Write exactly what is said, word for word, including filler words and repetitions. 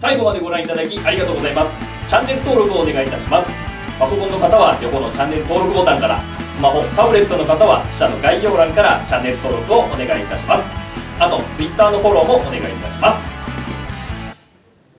最後までご覧いただきありがとうございます。チャンネル登録をお願いいたします。パソコンの方は横のチャンネル登録ボタンから、スマホ、タブレットの方は下の概要欄からチャンネル登録をお願いいたします。あと Twitter のフォローもお願いいたします。